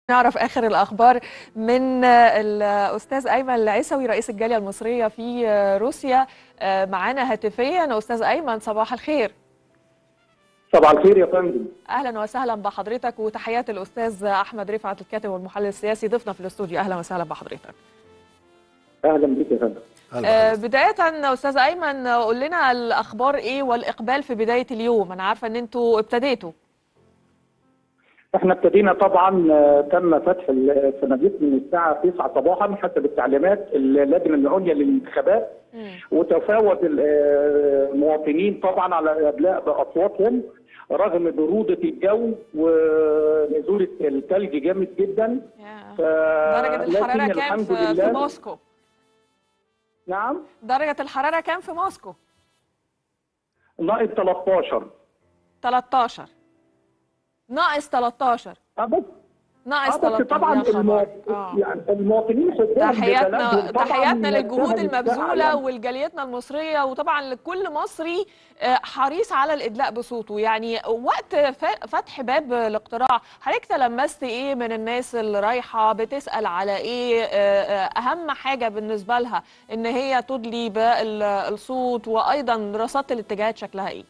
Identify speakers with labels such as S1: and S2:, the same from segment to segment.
S1: نعرف آخر الأخبار من الأستاذ أيمن العيسوي رئيس الجالية المصرية في روسيا. معانا هاتفيا. أستاذ أيمن، صباح الخير.
S2: صباح الخير يا فندم.
S1: أهلا وسهلا بحضرتك، وتحيات الأستاذ أحمد رفعت الكاتب والمحلل السياسي ضيفنا في الاستوديو. أهلا وسهلا بحضرتك.
S2: أهلا بك يا فندم.
S1: بداية أستاذ أيمن، قول لنا الأخبار إيه والإقبال في بداية اليوم؟ أنا عارفة أن أنتوا ابتديتوا.
S2: احنا ابتدينا طبعا، تم فتح الصناديق من الساعه 9 صباحا حسب التعليمات اللجنه العليا للانتخابات، وتفاوض المواطنين طبعا على ادلاء باصواتهم رغم بروده الجو ونزول الثلج جامد جدا.
S1: درجة الحرارة كام في موسكو؟
S2: نعم،
S1: درجة الحرارة كام في موسكو؟
S2: ناقص 13.
S1: 13 ناقص 13
S2: بس
S1: ناقص 13
S2: طبعا يعني المواطنين
S1: تحياتنا للجهود المبذوله ولجاليتنا المصريه، وطبعا لكل مصري حريص على الادلاء بصوته. يعني وقت فتح باب الاقتراع، حضرتك تلمست ايه من الناس اللي رايحه بتسال على ايه؟ اهم حاجه بالنسبه لها ان هي تدلي بالصوت، وايضا دراسات الاتجاهات شكلها ايه؟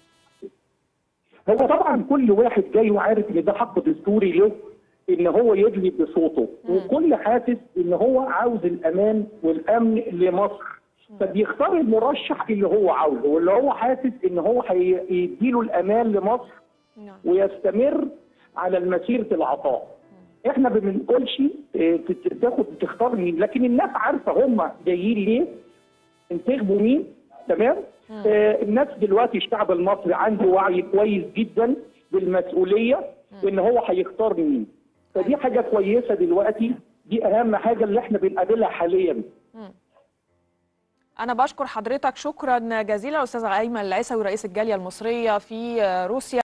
S2: هو طبعا كل واحد جاي وعارف ان ده حق دستوري له ان هو يدلي بصوته، وكل حاسس ان هو عاوز الامان والامن لمصر، فبيختار المرشح اللي هو عاوزه واللي هو حاسس ان هو هيديله الامان لمصر ويستمر على مسيره العطاء. احنا ما بنقولش تختار مين، لكن الناس عارفه هم جايين ليه، انتخبوا مين. تمام. الناس دلوقتي الشعب المصري عنده وعي كويس جدا بالمسؤوليه وان هو هيختار مين، فدي حاجه كويسه دلوقتي. دي اهم حاجه اللي احنا بنقابلها حاليا.
S1: انا بشكر حضرتك شكرا جزيلا استاذ ايمن العيسوي رئيس الجاليه المصريه في روسيا.